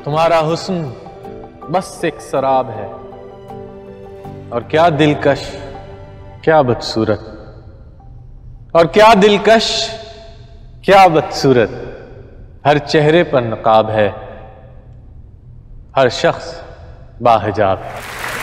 तुम्हारा हुस्न बस एक शराब है, और क्या दिलकश क्या बदसूरत, और क्या दिलकश क्या बदसूरत। हर चेहरे पर नकाब है, हर शख्स बाहिजाब है।